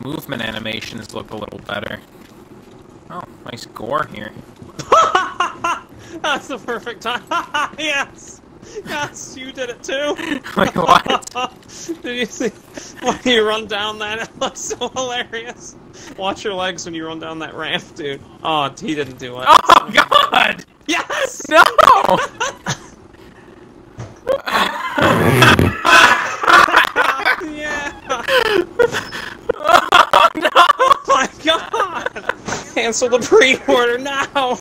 movement animations look a little better. Oh, nice gore here. That's the perfect time. Yes! Yes, you did it too! Wait, what? Did you see when you run down that? It looks so hilarious. Watch your legs when you run down that ramp, dude. Oh, he didn't do it. Oh, God! Yes! No! Yeah! Oh, no! Oh my god! Cancel the pre-order now!